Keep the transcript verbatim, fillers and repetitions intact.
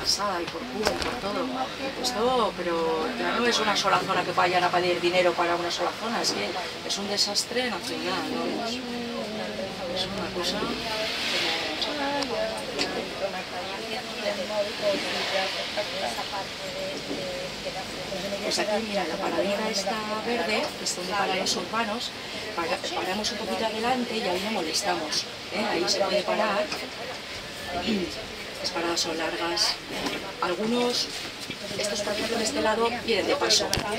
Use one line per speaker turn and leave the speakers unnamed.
Calçada y por Cuba y por todo. Esto, pero ya no es una sola zona que vayan a pedir dinero para una sola zona, es que es un desastre nacional, ¿no? Es una cosa... Pues aquí, mira, la paradita está verde, que es donde paran los urbanos, para, paramos un poquito adelante y ahí no molestamos, ¿eh? Ahí se puede parar, las paradas son largas, algunos, estos por ejemplo de este lado, vienen de paso.